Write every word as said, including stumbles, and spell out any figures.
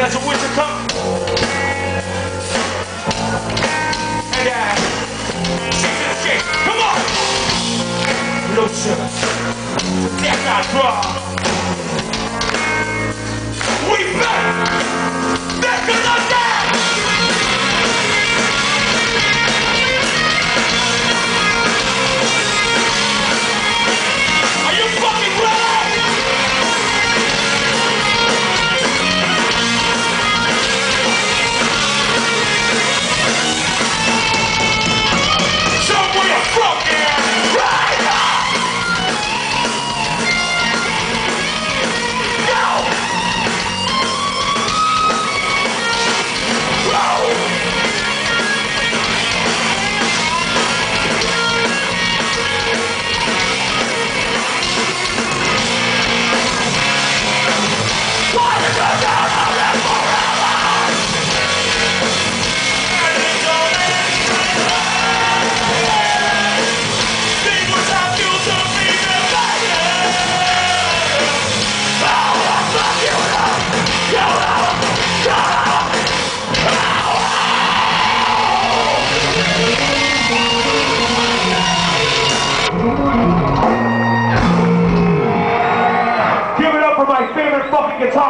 As the winter comes. And uh, shake to the shake. Come on! No sugar. That's not raw. We back! Back to the day! Are you fucking ready? Show me where you're from, man! Right now! Give it up for my favorite fucking guitar.